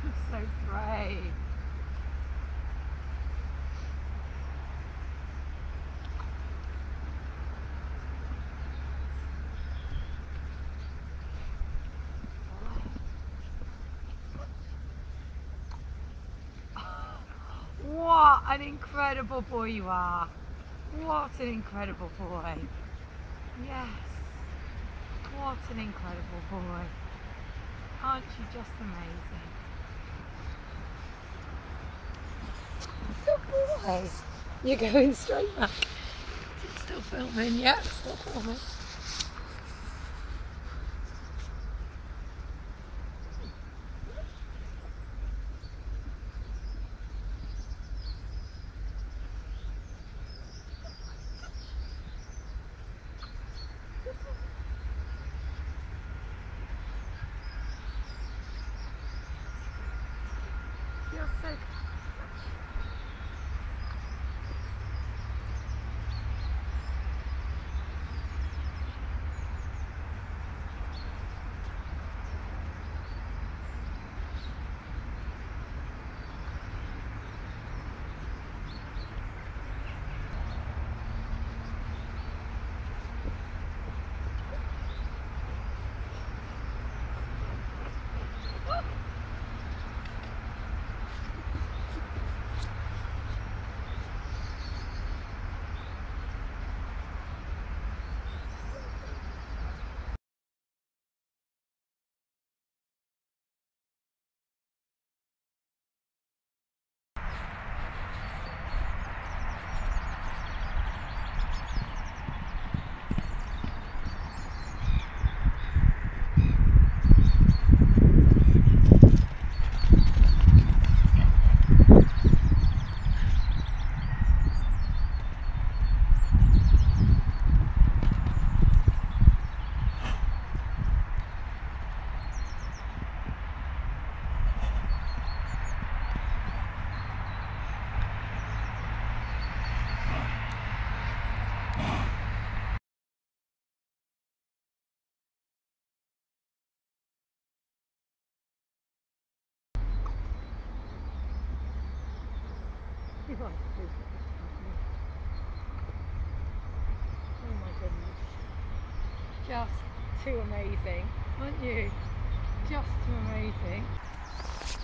So brave. What an incredible boy you are. What an incredible boy. Yes. What an incredible boy. Aren't you just amazing? Good boy. You're going straight back. Still filming? Yeah, still filming. You're so good. You are super. Oh my goodness. Just too amazing, aren't you? Just too amazing.